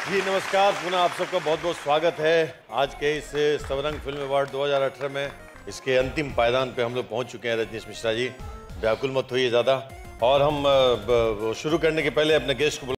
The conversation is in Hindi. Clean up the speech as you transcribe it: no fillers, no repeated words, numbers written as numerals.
जी नमस्कार, पुनः आप सबका बहुत बहुत स्वागत है आज के इस सबरंग फिल्म अवार्ड 2018 में। इसके अंतिम पायदान पे हम लोग पहुंच चुके हैं। रजनीश मिश्रा जी, व्याकुल मत होइए ज़्यादा। और हम शुरू करने के पहले अपने गेस्ट को